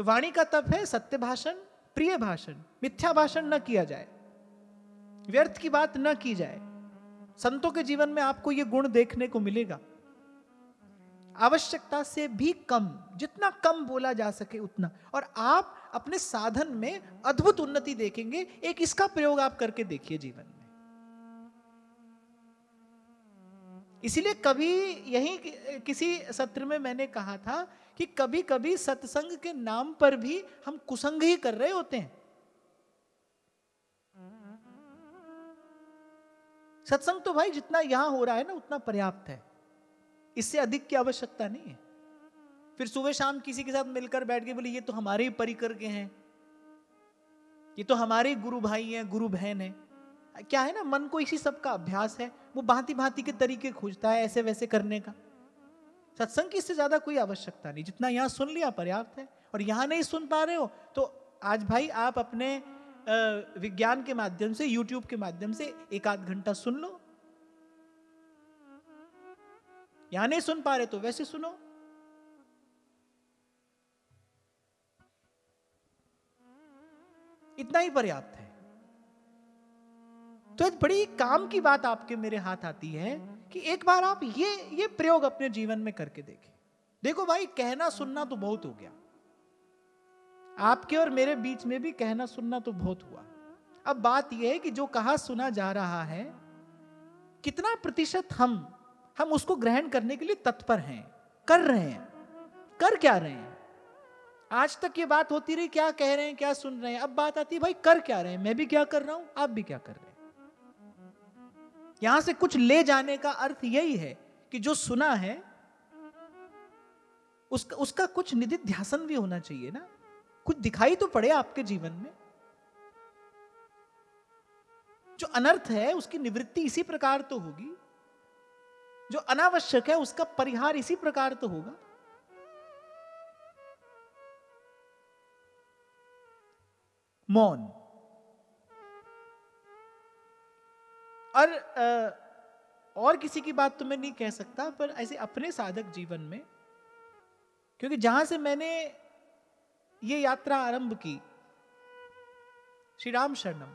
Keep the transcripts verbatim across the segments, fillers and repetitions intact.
तो वाणी का तप है सत्य भाषण, प्रिय भाषण, मिथ्या भाषण न किया जाए, व्यर्थ की बात न की जाए। संतों के जीवन में आपको यह गुण देखने को मिलेगा। आवश्यकता से भी कम, जितना कम बोला जा सके उतना, और आप अपने साधन में अद्भुत उन्नति देखेंगे। एक इसका प्रयोग आप करके देखिए जीवन में। इसीलिए कभी यही किसी सत्र में मैंने कहा था कि कभी कभी सत्संग के नाम पर भी हम कुसंग ही कर रहे होते हैं। सत्संग तो भाई जितना यहां हो रहा है ना उतना पर्याप्त है, इससे अधिक की आवश्यकता नहीं है। फिर सुबह शाम किसी के साथ मिलकर बैठ के बोले ये तो हमारे ही परिकर के हैं, ये तो हमारे गुरु भाई हैं, गुरु बहन है। क्या है ना, मन को इसी सब का अभ्यास है, वो भांति भांति के तरीके खोजता है ऐसे वैसे करने का। सत्संग की इससे ज्यादा कोई आवश्यकता नहीं, जितना यहां सुन लिया पर्याप्त है। और यहां नहीं सुन पा रहे हो तो आज भाई आप अपने विज्ञान के माध्यम से, यूट्यूब के माध्यम से एक आध घंटा सुन लो। यहां नहीं सुन पा रहे तो वैसे सुनो। इतना ही पर्याप्त है। तो एक बड़ी काम की बात आपके मेरे हाथ आती है कि एक बार आप ये ये प्रयोग अपने जीवन में करके देखें। देखो भाई, कहना सुनना तो बहुत हो गया, आपके और मेरे बीच में भी कहना सुनना तो बहुत हुआ। अब बात यह है कि जो कहा सुना जा रहा है, कितना प्रतिशत हम हम उसको ग्रहण करने के लिए तत्पर हैं, कर रहे हैं, कर क्या रहे हैं। आज तक ये बात होती रही क्या कह रहे हैं, क्या सुन रहे हैं। अब बात आती है भाई कर क्या रहे हैं, मैं भी क्या कर रहा हूं, आप भी क्या कर रहे हैं। यहां से कुछ ले जाने का अर्थ यही है कि जो सुना है उसका उसका कुछ निधिध्यासन भी होना चाहिए ना, कुछ दिखाई तो पड़े आपके जीवन में। जो अनर्थ है उसकी निवृत्ति इसी प्रकार तो होगी, जो अनावश्यक है उसका परिहार इसी प्रकार तो होगा। मौन। और और किसी की बात तो मैं नहीं कह सकता, पर ऐसे अपने साधक जीवन में, क्योंकि जहां से मैंने ये यात्रा आरंभ की श्री राम शरणम,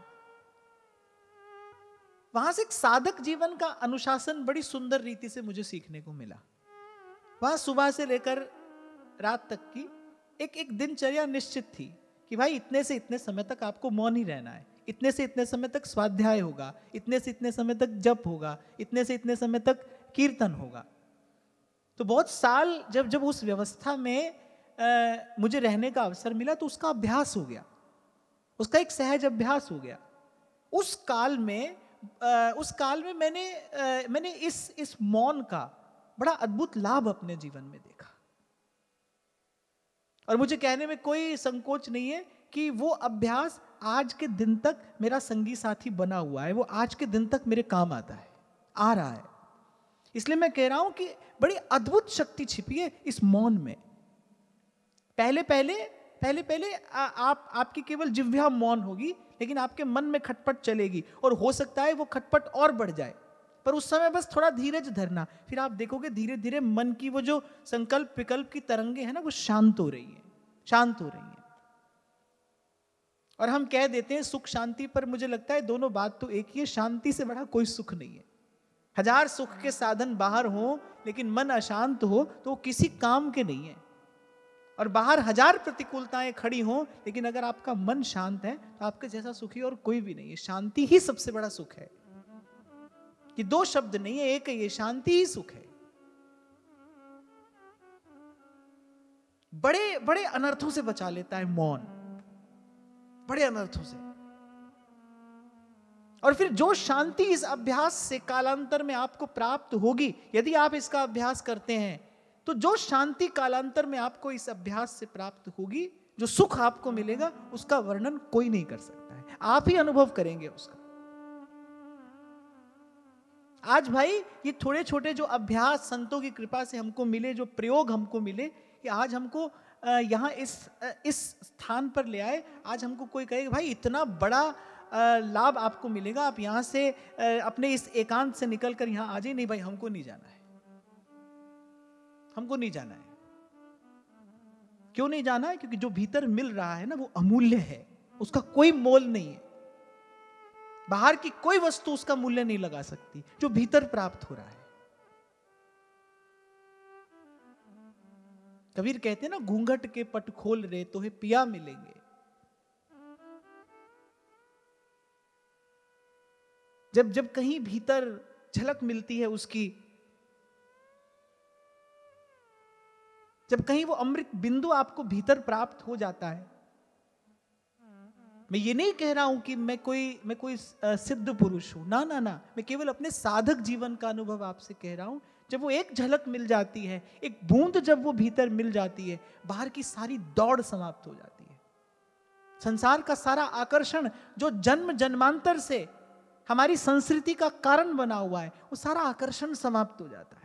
वहां से एक साधक जीवन का अनुशासन बड़ी सुंदर रीति से मुझे सीखने को मिला। वहां सुबह से लेकर रात तक की एक एक दिनचर्या निश्चित थी कि भाई इतने से इतने समय तक आपको मौन ही रहना है, इतने से इतने समय तक स्वाध्याय होगा, इतने से इतने समय तक जप होगा, इतने से इतने समय तक कीर्तन होगा। तो बहुत साल जब जब उस व्यवस्था में आ, मुझे रहने का अवसर मिला तो उसका अभ्यास हो गया, उसका एक सहज अभ्यास हो गया। उस काल में आ, उस काल में मैंने आ, मैंने इस इस मौन का बड़ा अद्भुत लाभ अपने जीवन में देखा। और मुझे कहने में कोई संकोच नहीं है कि वो अभ्यास आज के दिन तक मेरा संगी साथी बना हुआ है, वो आज के दिन तक मेरे काम आता है, आ रहा है। इसलिए मैं कह रहा हूं कि बड़ी अद्भुत शक्ति छिपी है इस मौन में। पहले पहले पहले पहले आ, आप आपकी केवल जिह्वा मौन होगी, लेकिन आपके मन में खटपट चलेगी, और हो सकता है वो खटपट और बढ़ जाए। पर उस समय बस थोड़ा धीरज धरना, फिर आप देखोगे धीरे धीरे मन की वो जो संकल्प विकल्प की तरंगे हैं ना, वो शांत हो रही है, शांत हो रही है। और हम कह देते हैं सुख शांति, पर मुझे लगता है दोनों बात तो एक ही है, शांति से बड़ा कोई सुख नहीं है। हजार सुख के साधन बाहर हो, लेकिन मन अशांत हो तो वो किसी काम के नहीं है। और बाहर हजार प्रतिकूलताएं खड़ी हो, लेकिन अगर आपका मन शांत है तो आपके जैसा सुखी और कोई भी नहीं है। शांति ही सबसे बड़ा सुख है, कि दो शब्द नहीं है, एक है, ये शांति ही सुख है। बड़े बड़े अनर्थों से बचा लेता है मौन, बड़े अनर्थों से। और फिर जो शांति इस अभ्यास से कालांतर में आपको प्राप्त होगी, यदि आप इसका अभ्यास करते हैं, तो जो शांति कालांतर में आपको इस अभ्यास से प्राप्त होगी, जो सुख आपको मिलेगा, उसका वर्णन कोई नहीं कर सकता है, आप ही अनुभव करेंगे उसका। आज भाई ये थोड़े छोटे जो अभ्यास संतों की कृपा से हमको मिले, जो प्रयोग हमको मिले, कि आज हमको यहाँ इस इस स्थान पर ले आए। आज हमको कोई कहे भाई इतना बड़ा लाभ आपको मिलेगा, आप यहाँ से अपने इस एकांत से निकलकर यहाँ आ जाइए। नहीं भाई, हमको नहीं जाना है, हमको नहीं जाना है। क्यों नहीं जाना है? क्योंकि जो भीतर मिल रहा है ना वो अमूल्य है, उसका कोई मोल नहीं है। बाहर की कोई वस्तु उसका मूल्य नहीं लगा सकती जो भीतर प्राप्त हो रहा है। कबीर कहते हैं ना, घूंघट के पट खोल रे तो है पिया मिलेंगे। जब जब कहीं भीतर झलक मिलती है उसकी, जब कहीं वो अमृत बिंदु आपको भीतर प्राप्त हो जाता है। मैं ये नहीं कह रहा हूं कि मैं कोई मैं कोई सिद्ध पुरुष हूं, ना ना ना, मैं केवल अपने साधक जीवन का अनुभव आपसे कह रहा हूं। जब वो एक झलक मिल जाती है, एक बूंद जब वो भीतर मिल जाती है, बाहर की सारी दौड़ समाप्त हो जाती है। संसार का सारा आकर्षण जो जन्म जन्मांतर से हमारी संस्कृति का कारण बना हुआ है, वो सारा आकर्षण समाप्त हो जाता है।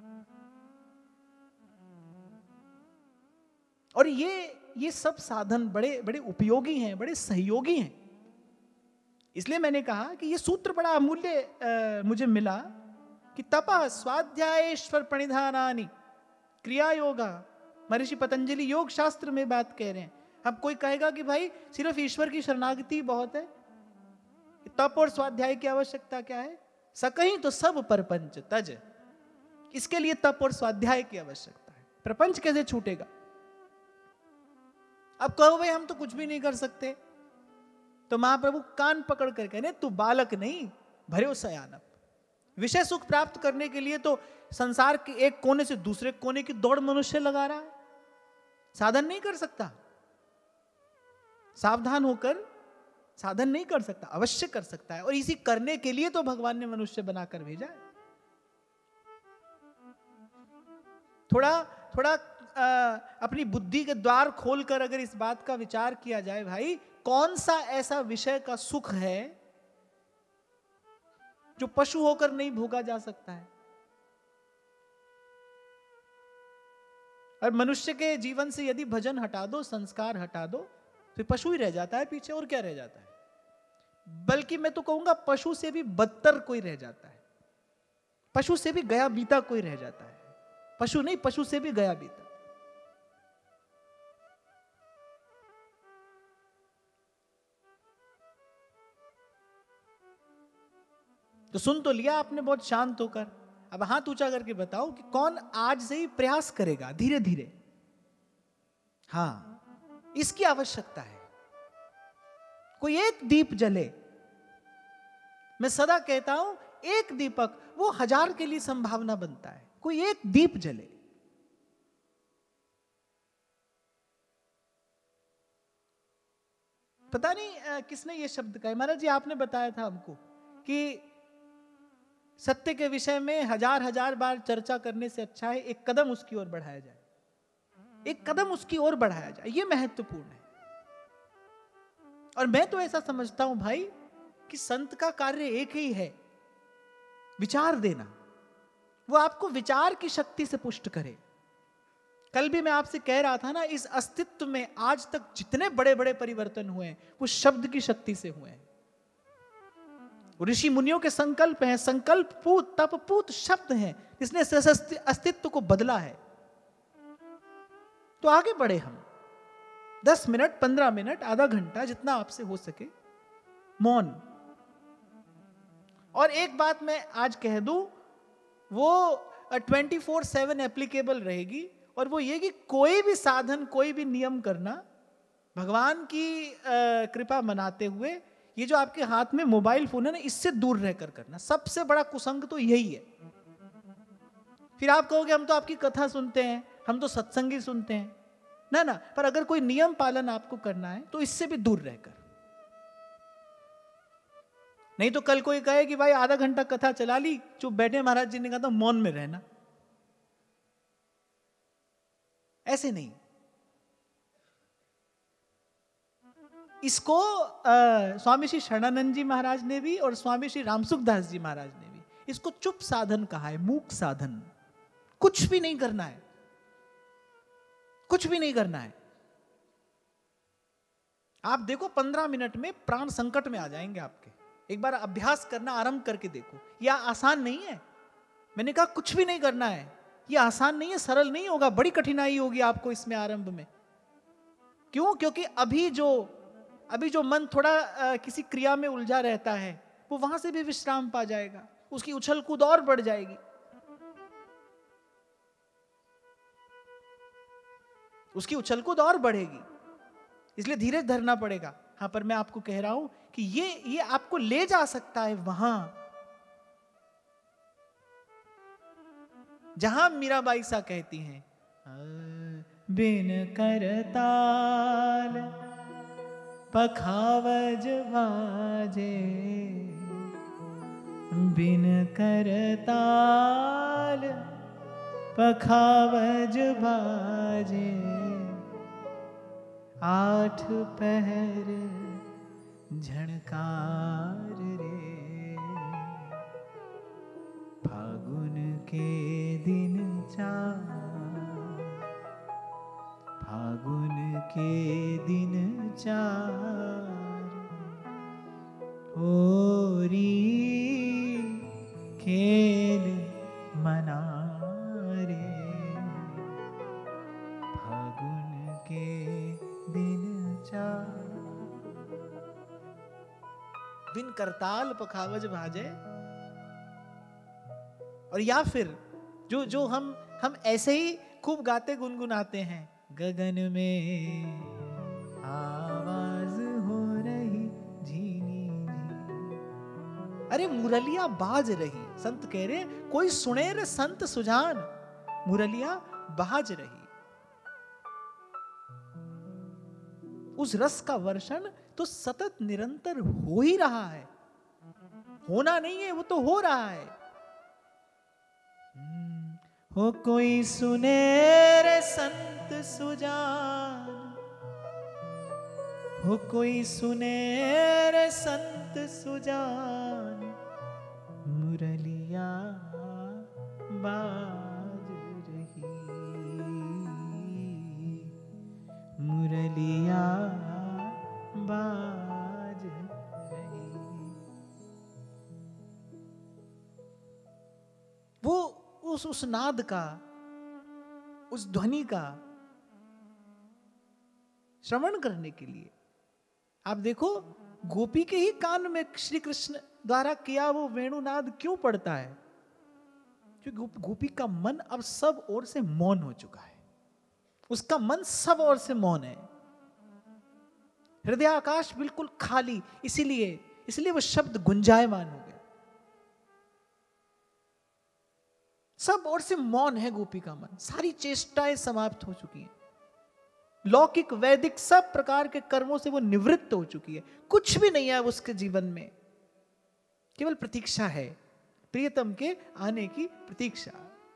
और ये ये सब साधन बड़े बड़े उपयोगी हैं, बड़े सहयोगी हैं। इसलिए मैंने कहा कि ये सूत्र बड़ा अमूल्य मुझे मिला कि तपः स्वाध्यायेश्वर प्रणिधानानि क्रिया योगा। महर्षि पतंजलि योग शास्त्र में बात कह रहे हैं। अब कोई कहेगा कि भाई सिर्फ ईश्वर की शरणागति बहुत है, तप और स्वाध्याय की आवश्यकता क्या है? सकहीं तो सब परपंच तज, इसके लिए तप और स्वाध्याय की आवश्यकता है। प्रपंच कैसे छूटेगा? अब कहो भाई हम तो कुछ भी नहीं कर सकते, तो महाप्रभु कान पकड़ कर कहने, तू बालक नहीं भरे सयानप। विषय सुख प्राप्त करने के लिए तो संसार के एक कोने से दूसरे कोने की दौड़ मनुष्य लगा रहा है, साधन नहीं कर सकता। सावधान होकर साधन नहीं कर सकता, अवश्य कर सकता है। और इसी करने के लिए तो भगवान ने मनुष्य बनाकर भेजा है। थोड़ा थोड़ा आ, अपनी बुद्धि के द्वार खोलकर अगर इस बात का विचार किया जाए, भाई कौन सा ऐसा विषय का सुख है जो पशु होकर नहीं भोगा जा सकता है? और मनुष्य के जीवन से यदि भजन हटा दो, संस्कार हटा दो, तो पशु ही रह जाता है पीछे। और क्या रह जाता है? बल्कि मैं तो कहूंगा पशु से भी बदतर कोई रह जाता है, पशु से भी गया बीता कोई रह जाता है। पशु नहीं, पशु से भी गया बीता। तो सुन तो लिया आपने बहुत शांत होकर। अब हाथ ऊंचा करके बताओ कि कौन आज से ही प्रयास करेगा धीरे धीरे? हाँ, इसकी आवश्यकता है। कोई एक दीप जले, मैं सदा कहता हूं एक दीपक वो हजार के लिए संभावना बनता है। कोई एक दीप जले। पता नहीं किसने ये शब्द कहा, महाराज जी आपने बताया था हमको कि सत्य के विषय में हजार हजार बार चर्चा करने से अच्छा है एक कदम उसकी ओर बढ़ाया जाए, एक कदम उसकी ओर बढ़ाया जाए। ये महत्वपूर्ण है। और मैं तो ऐसा समझता हूं भाई कि संत का कार्य एक ही है, विचार देना। वो आपको विचार की शक्ति से पुष्ट करे। कल भी मैं आपसे कह रहा था ना, इस अस्तित्व में आज तक जितने बड़े बड़े परिवर्तन हुए हैं वो शब्द की शक्ति से हुए हैं। ऋषि मुनियों के संकल्प हैं, संकल्प पूत तप पूत शब्द हैं जिसने अस्तित्व को बदला है। तो आगे बढ़े हम, दस मिनट, पंद्रह मिनट, आधा घंटा, जितना आपसे हो सके मौन। और एक बात मैं आज कह दूं, वो ट्वेंटी फोर सेवन एप्लीकेबल रहेगी, और वो ये कि कोई भी साधन, कोई भी नियम करना भगवान की कृपा मनाते हुए, ये जो आपके हाथ में मोबाइल फोन है ना, इससे दूर रहकर करना। सबसे बड़ा कुसंग तो यही है। फिर आप कहोगे हम तो आपकी कथा सुनते हैं, हम तो सत्संगी सुनते हैं, ना ना, पर अगर कोई नियम पालन आपको करना है तो इससे भी दूर रहकर। नहीं तो कल कोई कहे कि भाई आधा घंटा कथा चला ली, चुप बैठे, महाराज जी ने कहा था मौन में रहना। ऐसे नहीं। इसको आ, स्वामी श्री शरणानंद जी महाराज ने भी और स्वामी श्री रामसुखदास जी महाराज ने भी इसको चुप साधन कहा है, मूक साधन। कुछ भी नहीं करना है, कुछ भी नहीं करना है। आप देखो पंद्रह मिनट में प्राण संकट में आ जाएंगे आपके। एक बार अभ्यास करना आरंभ करके देखो। यह आसान नहीं है। मैंने कहा कुछ भी नहीं करना है, यह आसान नहीं है, सरल नहीं होगा, बड़ी कठिनाई होगी आपको इसमें आरंभ में। क्यों? क्योंकि अभी जो अभी जो मन थोड़ा आ, किसी क्रिया में उलझा रहता है, वो वहां से भी विश्राम पा जाएगा, उसकी उछल कूद और बढ़ जाएगी, उसकी उछल कूद और बढ़ेगी। इसलिए धीरे धरना पड़ेगा। हाँ, पर मैं आपको कह रहा हूं कि ये ये आपको ले जा सकता है वहां जहां मीराबाई सा कहती हैं, बिन करताल पखावज बाजे, बिन करताल पखावज बाजे, आठ पहर झणकार रे, फागुन के दिन चार, फागुन के दिन चार, होरी खेल मना रे, फागुन के दिन चार। बिन करताल पखावज भाजे। और या फिर जो जो हम हम ऐसे ही खूब गाते गुनगुनाते हैं, गगन में आवाज हो रही झीनी झीनी, अरे मुरलिया बाज रही, संत कह रहे कोई सुने रे संत सुजान, मुरलिया बाज रही। उस रस का वर्षण तो सतत निरंतर हो ही रहा है, होना नहीं है, वो तो हो रहा है। हो कोई सुने रे संत सुजान, हो कोई सुने रे संत सुजान, मुरलिया बाज रही, मुरलिया बाज रही। वो उस उस नाद का, उस ध्वनि का श्रवण करने के लिए आप देखो, गोपी के ही कान में श्री कृष्ण द्वारा किया वो वेणुनाद क्यों पड़ता है? क्योंकि गोपी का मन अब सब ओर से मौन हो चुका है, उसका मन सब ओर से मौन है, हृदय आकाश बिल्कुल खाली, इसीलिए इसलिए वो शब्द गुंजायमान हो गए, सब ओर से मौन है गोपी का मन, सारी चेष्टाएं समाप्त हो चुकी हैं, लौकिक वैदिक सब प्रकार के कर्मों से वो निवृत्त हो चुकी है, कुछ भी नहीं है उसके जीवन में, केवल प्रतीक्षा है, प्रियतम के आने की प्रतीक्षा।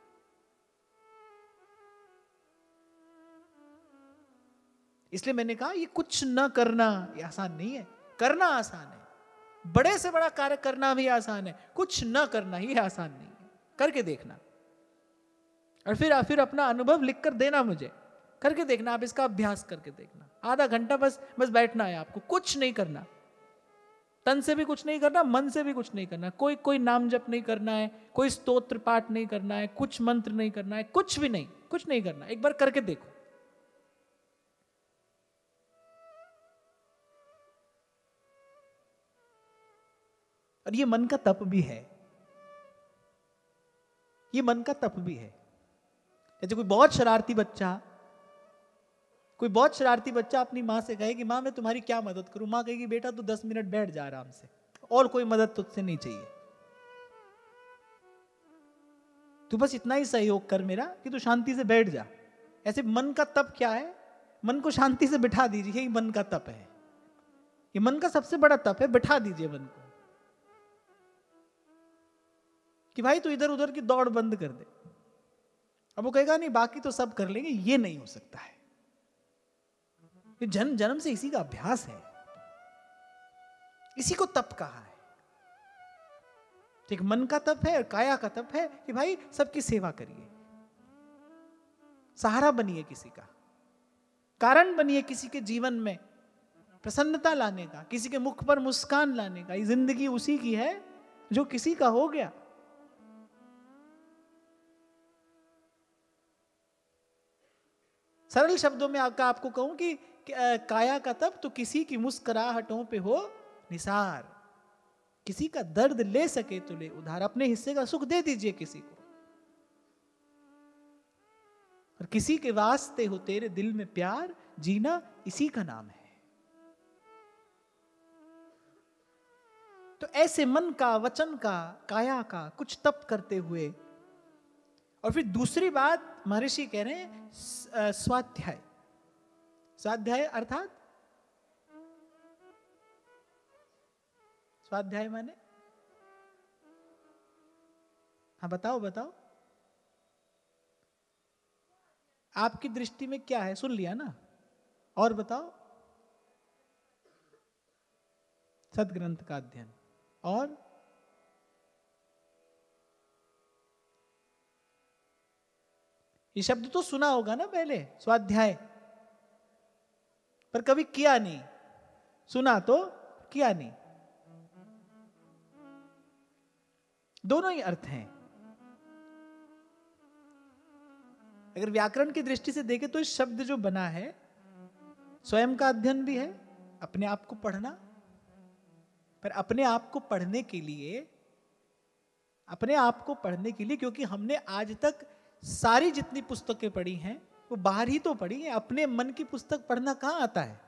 इसलिए मैंने कहा ये कुछ न करना ये आसान नहीं है, करना आसान है, बड़े से बड़ा कार्य करना भी आसान है, कुछ न करना ही आसान नहीं है। करके देखना और फिर फिर अपना अनुभव लिखकर देना मुझे, करके देखना, आप इसका अभ्यास करके देखना, आधा घंटा बस बस बैठना है आपको, कुछ नहीं करना, तन से भी कुछ नहीं करना, मन से भी कुछ नहीं करना, कोई कोई नाम जप नहीं करना है, कोई स्तोत्र पाठ नहीं करना है, कुछ मंत्र नहीं करना है, कुछ भी नहीं, कुछ नहीं करना, एक बार करके देखो। और ये मन का तप भी है, ये मन का तप भी है। जैसे कोई बहुत शरारती बच्चा कोई बहुत शरारती बच्चा अपनी माँ से कहे कि माँ मैं तुम्हारी क्या मदद करूं, माँ कहेगी बेटा तू दस मिनट बैठ जा आराम से, और कोई मदद तुझसे नहीं चाहिए, तू बस इतना ही सहयोग कर मेरा कि तू शांति से बैठ जा। ऐसे मन का तप क्या है? मन को शांति से बिठा दीजिए, यही मन का तप है, ये मन का सबसे बड़ा तप है, बिठा दीजिए मन को कि भाई तू इधर उधर की दौड़ बंद कर दे। अब वो कहेगा नहीं बाकी तो सब कर लेंगे, ये नहीं हो सकता है, ये जन्म जन्म से इसी का अभ्यास है, इसी को तप कहा है। एक मन का तप है और काया का तप है कि भाई सबकी सेवा करिए, सहारा बनिए, किसी का कारण बनिए, किसी के जीवन में प्रसन्नता लाने का, किसी के मुख पर मुस्कान लाने का। ये जिंदगी उसी की है जो किसी का हो गया। सरल शब्दों में आपका आपको कहूं कि काया का तब, तो किसी की मुस्कुराहटों पे हो निसार। किसी का दर्द ले सके तो ले उधार, अपने हिस्से का सुख दे दीजिए किसी को। और किसी के वास्ते हो तेरे दिल में प्यार, जीना इसी का नाम है। तो ऐसे मन का, वचन का, काया का कुछ तप करते हुए, और फिर दूसरी बात महर्षि कह रहे हैं स्वाध्याय। स्वाध्याय अर्थात स्वाध्याय माने, हाँ बताओ बताओ, आपकी दृष्टि में क्या है? सुन लिया ना, और बताओ। सदग्रंथ का अध्ययन। और ये शब्द तो सुना होगा ना पहले, स्वाध्याय, पर कभी किया नहीं। सुना तो किया नहीं। दोनों ही अर्थ हैं। अगर व्याकरण की दृष्टि से देखें तो इस शब्द जो बना है, स्वयं का अध्ययन भी है, अपने आप को पढ़ना। पर अपने आप को पढ़ने के लिए, अपने आप को पढ़ने के लिए, क्योंकि हमने आज तक सारी जितनी पुस्तकें पढ़ी हैं वो बाहर ही तो पढ़ी है। अपने मन की पुस्तक पढ़ना कहां आता है?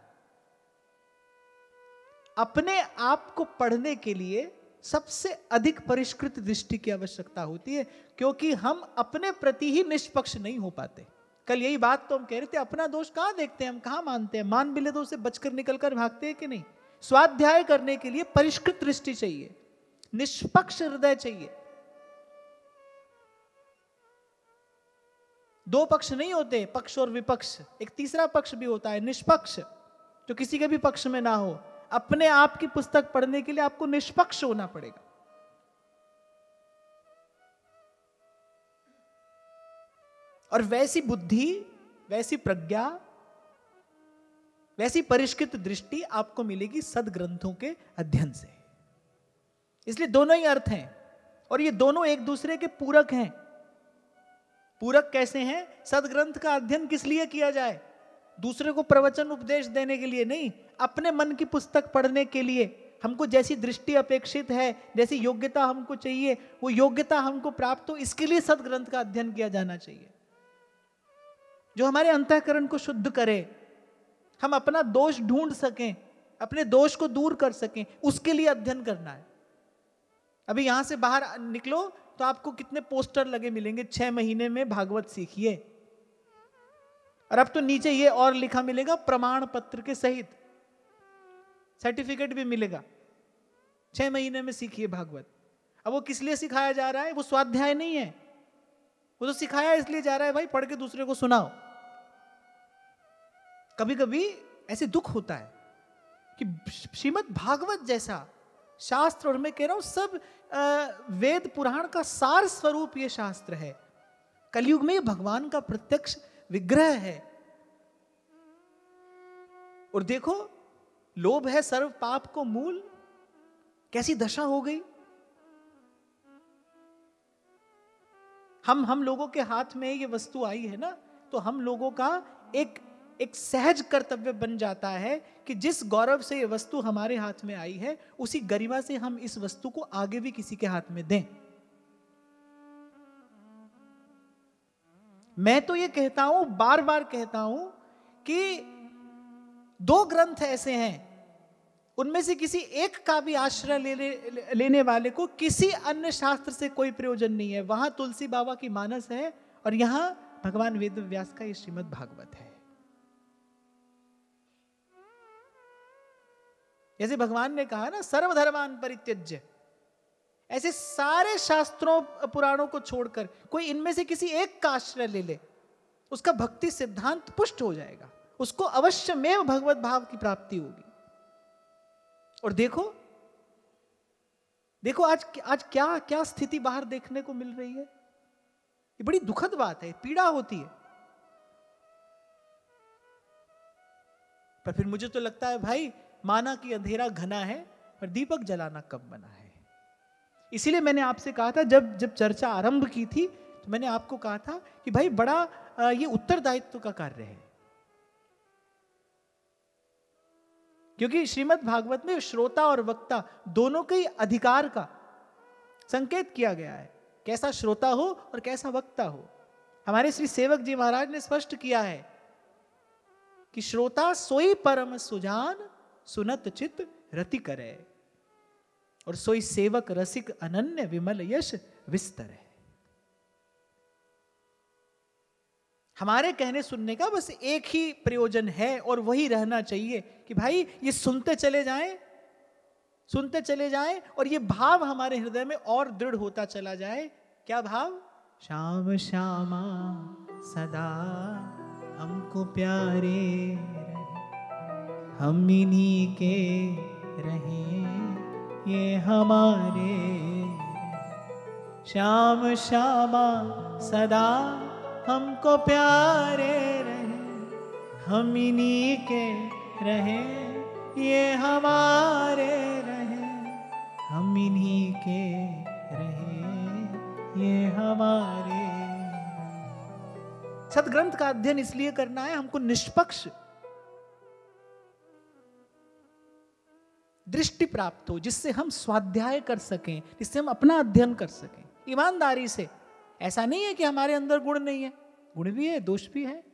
अपने आप को पढ़ने के लिए सबसे अधिक परिष्कृत दृष्टि की आवश्यकता होती है, क्योंकि हम अपने प्रति ही निष्पक्ष नहीं हो पाते। कल यही बात तो हम कह रहे थे, अपना दोष कहां देखते हैं, हम कहां मानते हैं? मान मिले तो उसे बचकर निकलकर भागते हैं कि नहीं? स्वाध्याय करने के लिए परिष्कृत दृष्टि चाहिए, निष्पक्ष हृदय चाहिए। दो पक्ष नहीं होते, पक्ष और विपक्ष, एक तीसरा पक्ष भी होता है, निष्पक्ष, जो किसी के भी पक्ष में ना हो। अपने आप की पुस्तक पढ़ने के लिए आपको निष्पक्ष होना पड़ेगा। और वैसी बुद्धि, वैसी प्रज्ञा, वैसी परिष्कृत दृष्टि आपको मिलेगी सदग्रंथों के अध्ययन से। इसलिए दोनों ही अर्थ हैं, और ये दोनों एक दूसरे के पूरक हैं। पूरक कैसे हैं? सदग्रंथ का अध्ययन किस लिए किया जाए? दूसरे को प्रवचन उपदेश देने के लिए नहीं, अपने मन की पुस्तक पढ़ने के लिए। हमको जैसी दृष्टि अपेक्षित है, जैसी योग्यता हमको चाहिए, वो योग्यता हमको प्राप्त हो, इसके लिए सदग्रंथ का अध्ययन किया जाना चाहिए, जो हमारे अंतःकरण को शुद्ध करे, हम अपना दोष ढूंढ सकें, अपने दोष को दूर कर सकें, उसके लिए अध्ययन करना है। अभी यहां से बाहर निकलो तो आपको कितने पोस्टर लगे मिलेंगे, छह महीने में भागवत सीखिए, और अब तो नीचे ये और लिखा मिलेगा, प्रमाण पत्र के सहित सर्टिफिकेट भी मिलेगा, छह महीने में सीखिए भागवत। अब वो किस लिए सिखाया जा रहा है? वो स्वाध्याय नहीं है, वो तो सिखाया इसलिए जा रहा है भाई पढ़ के दूसरे को सुनाओ। कभी कभी ऐसे दुख होता है कि श्रीमद् भागवत जैसा शास्त्र, और मैं कह रहा हूं सब वेद पुराण का सार स्वरूप ये शास्त्र है, कलयुग में भगवान का प्रत्यक्ष विग्रह है। और देखो, लोभ है सर्व पाप को मूल, कैसी दशा हो गई। हम हम लोगों के हाथ में ये वस्तु आई है ना, तो हम लोगों का एक एक सहज कर्तव्य बन जाता है कि जिस गौरव से ये वस्तु हमारे हाथ में आई है, उसी गरिमा से हम इस वस्तु को आगे भी किसी के हाथ में दें। मैं तो ये कहता हूं, बार बार कहता हूं, कि दो ग्रंथ ऐसे हैं, उनमें से किसी एक का भी आश्रय ले, ले, लेने वाले को किसी अन्य शास्त्र से कोई प्रयोजन नहीं है। वहां तुलसी बाबा की मानस है, और यहां भगवान वेद व्यास का ये श्रीमद् भागवत है। जैसे भगवान ने कहा ना, सर्वधर्मान परित्यज्य, ऐसे सारे शास्त्रों पुराणों को छोड़कर कोई इनमें से किसी एक का आश्रय ले ले, उसका भक्ति सिद्धांत पुष्ट हो जाएगा, उसको अवश्यमेव भगवत भाव की प्राप्ति होगी। और देखो देखो आज आज क्या क्या स्थिति बाहर देखने को मिल रही है। ये बड़ी दुखद बात है, पीड़ा होती है। पर फिर मुझे तो लगता है भाई, माना कि अंधेरा घना है, पर दीपक जलाना कब बना है। इसीलिए मैंने आपसे कहा था, जब जब चर्चा आरंभ की थी, तो मैंने आपको कहा था कि भाई बड़ा ये उत्तरदायित्व का कार्य है। क्योंकि श्रीमद् भागवत में श्रोता और वक्ता दोनों के अधिकार का संकेत किया गया है, कैसा श्रोता हो और कैसा वक्ता हो। हमारे श्री सेवक जी महाराज ने स्पष्ट किया है कि श्रोता सोई परम सुजान, सुनत चित रति करे, और सोई सेवक रसिक अनन्य विमल यश विस्तर है। हमारे कहने सुनने का बस एक ही प्रयोजन है और वही रहना चाहिए कि भाई ये सुनते चले जाएं, सुनते चले जाएं, और ये भाव हमारे हृदय में और दृढ़ होता चला जाए। क्या भाव? श्याम श्यामा सदा हमको प्यारे रहे, हम इन्हीं के रहें ये हमारे। श्याम श्यामा सदा हमको प्यारे रहे, हम इन्हीं के रहें ये हमारे रहे, हम इन्हीं के रहें ये हमारे। सदग्रंथ का अध्ययन इसलिए करना है हमको निष्पक्ष दृष्टि प्राप्त हो, जिससे हम स्वाध्याय कर सकें, जिससे हम अपना अध्ययन कर सकें ईमानदारी से। ऐसा नहीं है कि हमारे अंदर गुण नहीं है, गुण भी है, दोष भी है।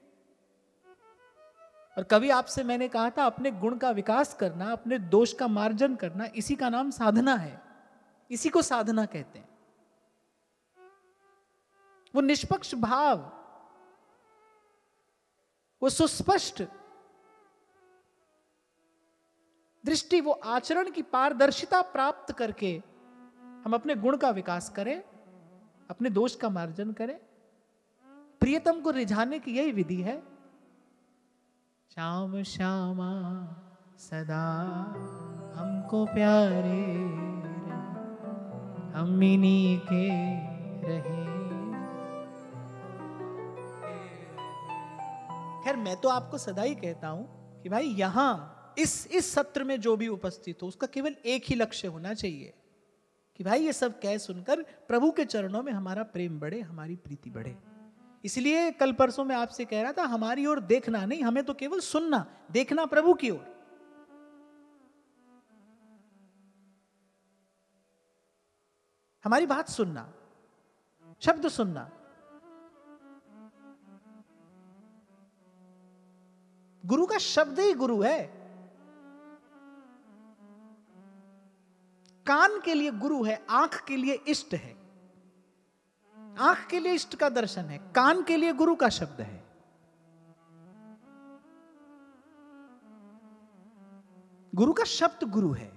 और कभी आपसे मैंने कहा था, अपने गुण का विकास करना, अपने दोष का मार्जन करना, इसी का नाम साधना है, इसी को साधना कहते हैं। वो निष्पक्ष भाव, वो सुस्पष्ट दृष्टि, वो आचरण की पारदर्शिता प्राप्त करके हम अपने गुण का विकास करें, अपने दोष का मार्जन करें। प्रियतम को रिझाने की यही विधि है। श्याम श्यामा सदा हमको प्यारे रहे, हम इन्हीं के रहे। खैर मैं तो आपको सदा ही कहता हूं कि भाई यहां इस इस सत्र में जो भी उपस्थित हो उसका केवल एक ही लक्ष्य होना चाहिए कि भाई ये सब कह सुनकर प्रभु के चरणों में हमारा प्रेम बढ़े, हमारी प्रीति बढ़े। इसलिए कल परसों मैं आपसे कह रहा था, हमारी ओर देखना नहीं, हमें तो केवल सुनना, देखना प्रभु की ओर। हमारी बात सुनना, शब्द सुनना। गुरु का शब्द ही गुरु है। कान के लिए गुरु है, आंख के लिए इष्ट है। आंख के लिए इष्ट का दर्शन है, कान के लिए गुरु का शब्द है। गुरु का शब्द गुरु है।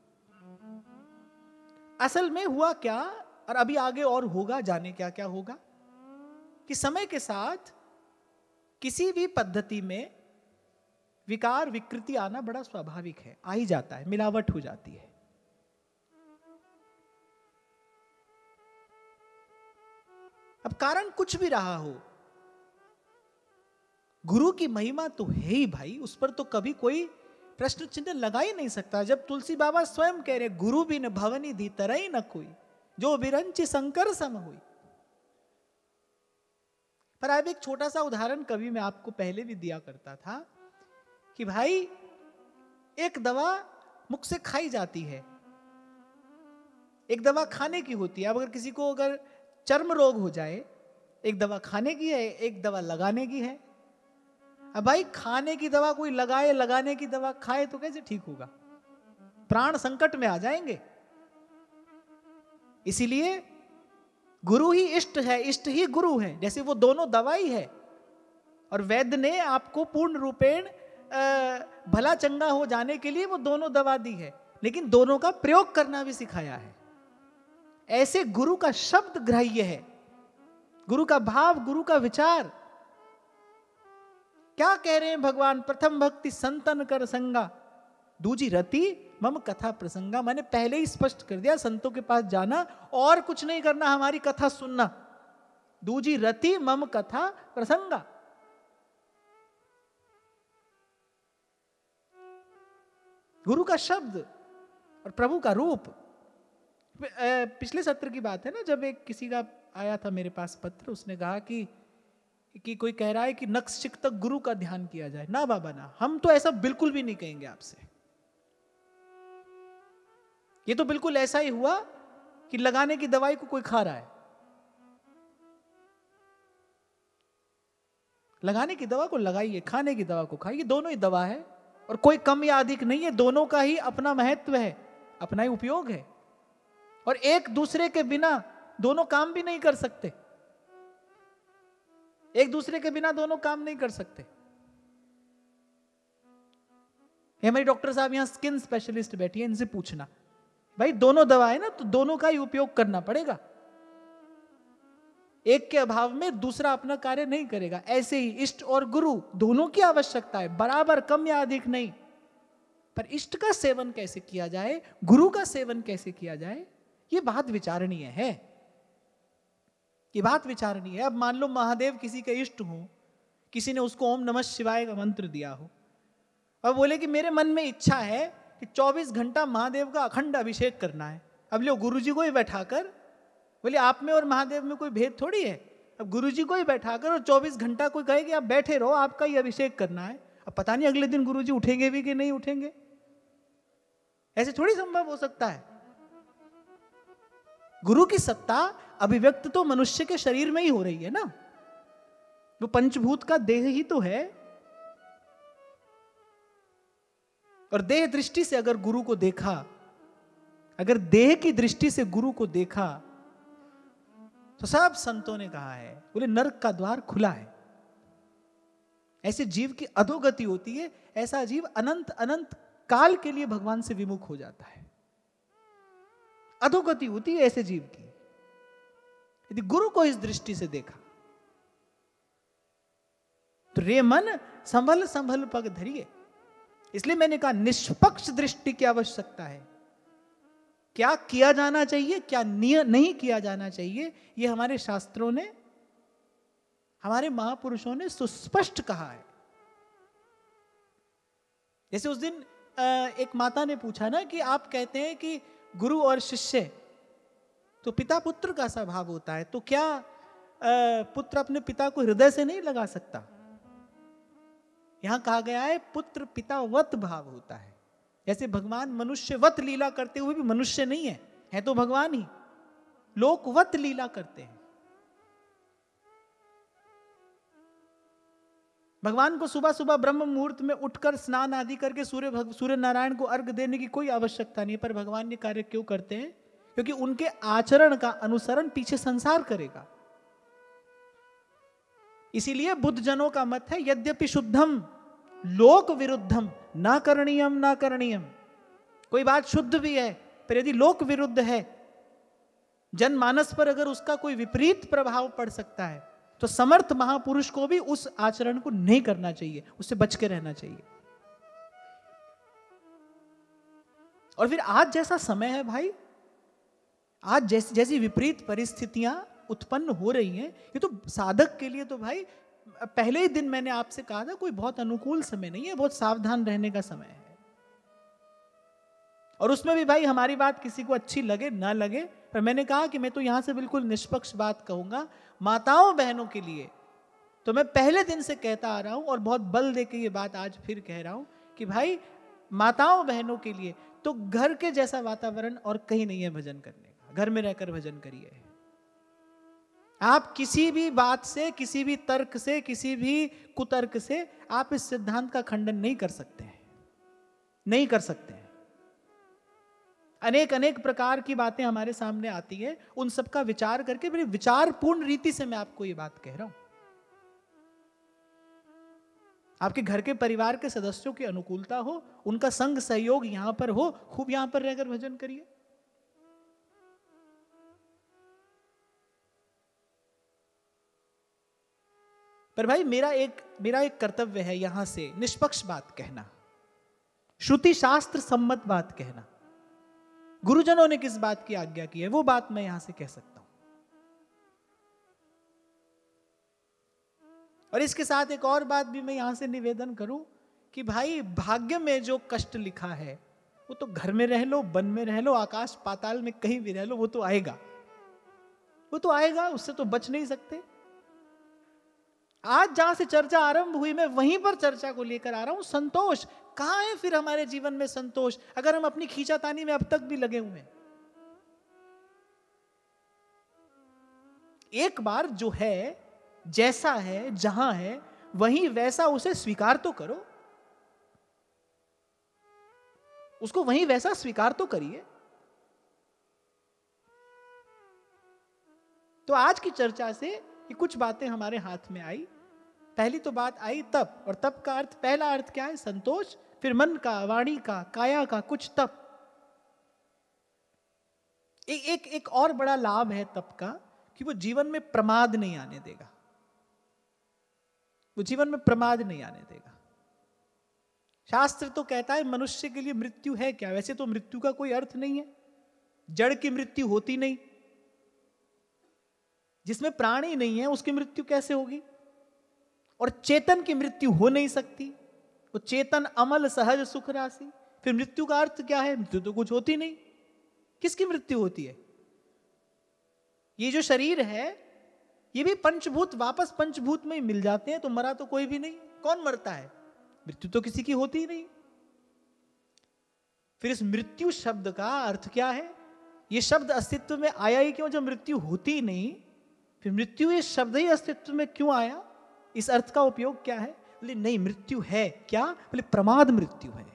असल में हुआ क्या, और अभी आगे और होगा, जाने क्या क्या होगा, कि समय के साथ किसी भी पद्धति में विकार विकृति आना बड़ा स्वाभाविक है, आ ही जाता है, मिलावट हो जाती है। अब कारण कुछ भी रहा हो, गुरु की महिमा तो है ही भाई, उस पर तो कभी कोई प्रश्न चिन्ह लगा ही नहीं सकता। जब तुलसी बाबा स्वयं कह रहे, गुरु बिन भवनी दी तरई न कोई, जो बिरंची शंकर सम हुई। पर अब एक छोटा सा उदाहरण कभी मैं आपको पहले भी दिया करता था कि भाई एक दवा मुख से खाई जाती है, एक दवा खाने की होती है। अब अगर किसी को अगर चर्म रोग हो जाए, एक दवा खाने की है, एक दवा लगाने की है। अब भाई खाने की दवा कोई लगाए, लगाने की दवा खाए तो कैसे ठीक होगा? प्राण संकट में आ जाएंगे। इसीलिए गुरु ही इष्ट है, इष्ट ही गुरु है। जैसे वो दोनों दवाई है और वैद्य ने आपको पूर्ण रूपेण भला चंगा हो जाने के लिए वो दोनों दवा दी है, लेकिन दोनों का प्रयोग करना भी सिखाया है। ऐसे गुरु का शब्द ग्राह्य है, गुरु का भाव, गुरु का विचार। क्या कह रहे हैं भगवान? प्रथम भक्ति संतन कर संगा, दूजी रति मम कथा प्रसंगा। मैंने पहले ही स्पष्ट कर दिया, संतों के पास जाना और कुछ नहीं करना, हमारी कथा सुनना। दूजी रति मम कथा प्रसंगा। गुरु का शब्द और प्रभु का रूप। पिछले सत्र की बात है ना, जब एक किसी का आया था मेरे पास पत्र, उसने कहा कि कि कोई कह रहा है कि नक्शिक तक गुरु का ध्यान किया जाए। ना बाबा ना, हम तो ऐसा बिल्कुल भी नहीं कहेंगे आपसे। ये तो बिल्कुल ऐसा ही हुआ कि लगाने की दवाई को कोई खा रहा है। लगाने की दवा को लगाइए, खाने की दवा को खाइए, दोनों ही दवा है और कोई कम या अधिक नहीं है, दोनों का ही अपना महत्व है, अपना ही उपयोग है और एक दूसरे के बिना दोनों काम भी नहीं कर सकते। एक दूसरे के बिना दोनों काम नहीं कर सकते। ये हमारी डॉक्टर साहब यहां स्किन स्पेशलिस्ट बैठी है, इनसे पूछना, भाई दोनों दवा है ना, तो दोनों का ही उपयोग करना पड़ेगा। एक के अभाव में दूसरा अपना कार्य नहीं करेगा। ऐसे ही इष्ट और गुरु दोनों की आवश्यकता है, बराबर, कम या अधिक नहीं। पर इष्ट का सेवन कैसे किया जाए, गुरु का सेवन कैसे किया जाए, यह बात विचारणीय है। ये बात विचारणीय है। अब मान लो महादेव किसी के इष्ट हो, किसी ने उसको ओम नमः शिवाय का मंत्र दिया हो और बोले कि मेरे मन में इच्छा है कि चौबीस घंटा महादेव का अखंड अभिषेक करना है। अब लो गुरुजी को ही बैठाकर, बोले आप में और महादेव में कोई भेद थोड़ी है, अब गुरुजी को ही बैठाकर और चौबीस घंटा कोई कहे कि आप बैठे रहो, आपका ही अभिषेक करना है। अब पता नहीं अगले दिन गुरुजी उठेंगे भी कि नहीं उठेंगे, ऐसे थोड़ी संभव हो सकता है। गुरु की सत्ता अभिव्यक्त तो मनुष्य के शरीर में ही हो रही है ना, वो पंचभूत का देह ही तो है। और देह दृष्टि से अगर गुरु को देखा, अगर देह की दृष्टि से गुरु को देखा, तो सब संतों ने कहा है, बोले नरक का द्वार खुला है। ऐसे जीव की अधोगति होती है, ऐसा जीव अनंत अनंत काल के लिए भगवान से विमुख हो जाता है। अधोगति होती है ऐसे जीव की। यदि गुरु को इस दृष्टि से देखा तो रे मन संभल संभल पग धरिए। इसलिए मैंने कहा निष्पक्ष दृष्टि की आवश्यकता है। क्या किया जाना चाहिए, क्या नहीं किया जाना चाहिए, यह हमारे शास्त्रों ने, हमारे महापुरुषों ने सुस्पष्ट कहा है। जैसे उस दिन एक माता ने पूछा ना कि आप कहते हैं कि गुरु और शिष्य तो पिता पुत्र का स्वभाव होता है, तो क्या पुत्र अपने पिता को हृदय से नहीं लगा सकता? यहां कहा गया है पुत्र पितावत भाव होता है। जैसे भगवान मनुष्यवत लीला करते हुए भी मनुष्य नहीं है, है तो भगवान ही, लोकवत लीला करते हैं। भगवान को सुबह सुबह ब्रह्म मुहूर्त में उठकर स्नान आदि करके सूर्य सूर्य नारायण को अर्घ देने की कोई आवश्यकता नहीं, पर भगवान ये कार्य क्यों करते हैं? क्योंकि उनके आचरण का अनुसरण पीछे संसार करेगा। इसीलिए बुद्ध जनों का मत है यद्यपि शुद्धम लोक विरुद्धम ना करणीयम ना करणीयम। कोई बात शुद्ध भी है, पर यदि लोक विरुद्ध है, जनमानस पर अगर उसका कोई विपरीत प्रभाव पड़ सकता है, तो समर्थ महापुरुष को भी उस आचरण को नहीं करना चाहिए, उससे बच के रहना चाहिए। और फिर आज जैसा समय है भाई, आज जैसी जैसी विपरीत परिस्थितियां उत्पन्न हो रही हैं, ये तो साधक के लिए तो भाई पहले ही दिन मैंने आपसे कहा था, कोई बहुत अनुकूल समय नहीं है, बहुत सावधान रहने का समय है। और उसमें भी भाई हमारी बात किसी को अच्छी लगे ना लगे, पर मैंने कहा कि मैं तो यहां से बिल्कुल निष्पक्ष बात कहूंगा। माताओं बहनों के लिए तो मैं पहले दिन से कहता आ रहा हूं और बहुत बल देके ये बात आज फिर कह रहा हूं कि भाई माताओं बहनों के लिए तो घर के जैसा वातावरण और कहीं नहीं है भजन करने का। घर में रहकर भजन करिए। आप किसी भी बात से, किसी भी तर्क से, किसी भी कुतर्क से आप इस सिद्धांत का खंडन नहीं कर सकते हैं, नहीं कर सकते हैं। अनेक अनेक प्रकार की बातें हमारे सामने आती है, उन सब का विचार करके बड़ी विचारपूर्ण रीति से मैं आपको ये बात कह रहा हूं। आपके घर के परिवार के सदस्यों की अनुकूलता हो, उनका संग सहयोग यहां पर हो, खूब यहां पर रहकर भजन करिए। पर भाई मेरा एक मेरा एक कर्तव्य है यहां से निष्पक्ष बात कहना, श्रुति शास्त्र सम्मत बात कहना। गुरुजनों ने किस बात की आज्ञा की है वो बात मैं यहां से कह सकता हूं। और इसके साथ एक और बात भी मैं यहां से निवेदन करूं कि भाई भाग्य में जो कष्ट लिखा है वो तो घर में रह लो, वन में रह लो, आकाश पाताल में कहीं भी रह लो, वो तो आएगा, वो तो आएगा, उससे तो बच नहीं सकते। आज जहां से चर्चा आरंभ हुई मैं वहीं पर चर्चा को लेकर आ रहा हूं। संतोष कहां है फिर हमारे जीवन में संतोष, अगर हम अपनी खींचातानी में अब तक भी लगे हुए हैं। एक बार जो है, जैसा है, जहां है, वहीं वैसा उसे स्वीकार तो करो, उसको वहीं वैसा स्वीकार तो करिए। तो आज की चर्चा से ये कुछ बातें हमारे हाथ में आई। पहली तो बात आई तप, और तप का अर्थ, पहला अर्थ क्या है? संतोष। फिर मन का, वाणी का, काया का कुछ तप। ए, एक एक और बड़ा लाभ है तप का कि वो जीवन में प्रमाद नहीं आने देगा। वो जीवन में प्रमाद नहीं आने देगा। शास्त्र तो कहता है मनुष्य के लिए मृत्यु है क्या? वैसे तो मृत्यु का कोई अर्थ नहीं है, जड़ की मृत्यु होती नहीं। जिसमें प्राण ही नहीं है उसकी मृत्यु कैसे होगी? और चेतन की मृत्यु हो नहीं सकती। वो चेतन अमल सहज सुख राशि। फिर मृत्यु का अर्थ क्या है? मृत्यु तो कुछ होती नहीं। किसकी मृत्यु होती है? ये जो शरीर है ये भी पंचभूत, वापस पंचभूत में ही मिल जाते हैं, तो मरा तो कोई भी नहीं। कौन मरता है? मृत्यु तो किसी की होती ही नहीं। फिर इस मृत्यु शब्द का अर्थ क्या है? ये शब्द अस्तित्व में आया ही क्यों जब मृत्यु होती ही नहीं? फिर मृत्यु ये शब्द ही अस्तित्व में क्यों आया? इस अर्थ का उपयोग क्या है? बोले नहीं, मृत्यु है क्या? बोले प्रमाद मृत्यु है।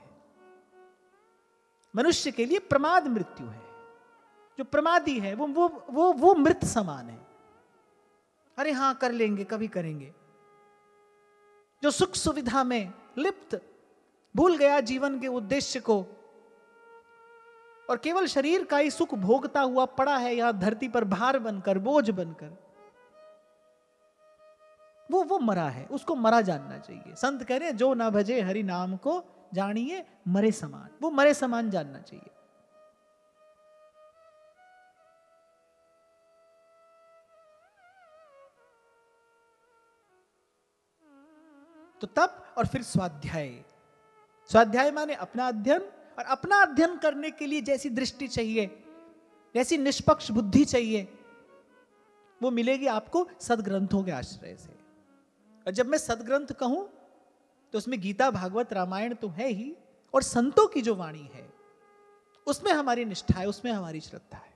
मनुष्य के लिए प्रमाद मृत्यु है। जो प्रमादी है वो वो वो वो मृत समान है। अरे हां कर लेंगे, कभी करेंगे। जो सुख सुविधा में लिप्त, भूल गया जीवन के उद्देश्य को और केवल शरीर का ही सुख भोगता हुआ पड़ा है यहां धरती पर भार बनकर, बोझ बनकर, वो वो मरा है। उसको मरा जानना चाहिए। संत कह रहे हैं जो ना भजे हरि नाम को जानिए मरे समान। वो मरे समान जानना चाहिए। तो तप और फिर स्वाध्याय। स्वाध्याय माने अपना अध्ययन, और अपना अध्ययन करने के लिए जैसी दृष्टि चाहिए, जैसी निष्पक्ष बुद्धि चाहिए, वो मिलेगी आपको सदग्रंथों के आश्रय से। और जब मैं सदग्रंथ कहूं तो उसमें गीता, भागवत, रामायण तो है ही, और संतों की जो वाणी है उसमें हमारी निष्ठा है, उसमें हमारी श्रद्धा है।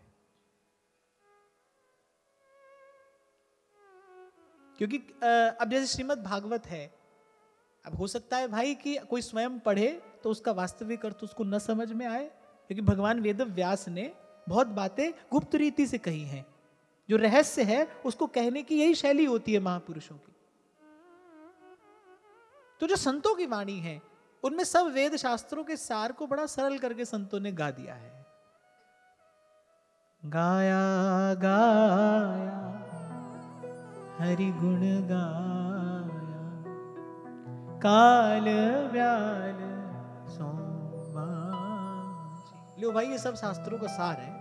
क्योंकि अब जैसे श्रीमद् भागवत है, अब हो सकता है भाई कि कोई स्वयं पढ़े तो उसका वास्तविक अर्थ उसको न समझ में आए, क्योंकि भगवान वेद व्यास ने बहुत बातें गुप्त रीति से कही हैं। जो रहस्य है उसको कहने की यही शैली होती है महापुरुषों की। तो जो संतों की वाणी है उनमें सब वेद शास्त्रों के सार को बड़ा सरल करके संतों ने गा दिया है। गाया गाया हरि गुण गाया, काल व्याल सोमाजी। लो भाई, ये सब शास्त्रों का सार है।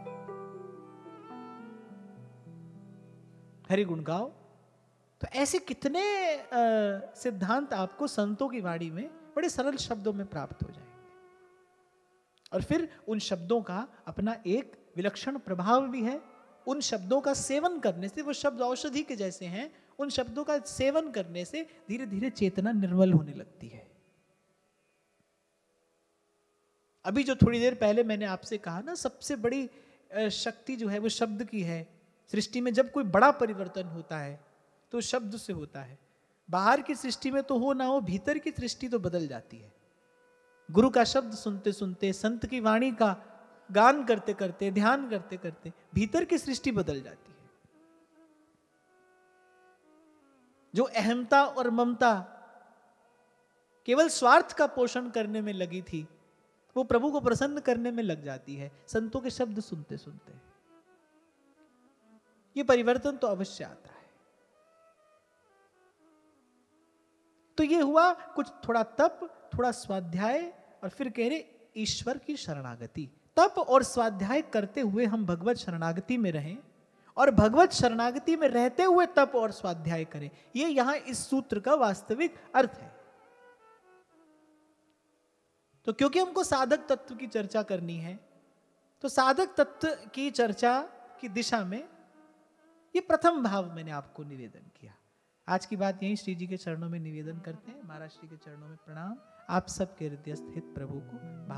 हरि गुण गाओ। तो ऐसे कितने सिद्धांत आपको संतों की वाणी में बड़े सरल शब्दों में प्राप्त हो जाएंगे। और फिर उन शब्दों का अपना एक विलक्षण प्रभाव भी है। उन शब्दों का सेवन करने से, वो शब्द औषधि के जैसे हैं, उन शब्दों का सेवन करने से धीरे धीरे चेतना निर्मल होने लगती है। अभी जो थोड़ी देर पहले मैंने आपसे कहा ना, सबसे बड़ी शक्ति जो है वो शब्द की है। सृष्टि में जब कोई बड़ा परिवर्तन होता है तो शब्द से होता है। बाहर की सृष्टि में तो हो ना हो, भीतर की सृष्टि तो बदल जाती है। गुरु का शब्द सुनते सुनते, संत की वाणी का गान करते करते, ध्यान करते करते भीतर की सृष्टि बदल जाती है। जो अहमता और ममता केवल स्वार्थ का पोषण करने में लगी थी, वो प्रभु को प्रसन्न करने में लग जाती है संतों के शब्द सुनते सुनते। ये परिवर्तन तो अवश्य आता है। तो ये हुआ कुछ, थोड़ा तप, थोड़ा स्वाध्याय, और फिर कह रहे ईश्वर की शरणागति। तप और स्वाध्याय करते हुए हम भगवत शरणागति में रहें, और भगवत शरणागति में रहते हुए तप और स्वाध्याय करें। ये यहां इस सूत्र का वास्तविक अर्थ है। तो क्योंकि हमको साधक तत्व की चर्चा करनी है, तो साधक तत्व की चर्चा की दिशा में ये प्रथम भाव मैंने आपको निवेदन किया। आज की बात यही श्री जी के चरणों में निवेदन करते हैं। महाराज श्री के चरणों में प्रणाम। आप सबके हृदयस्थ हित प्रभु को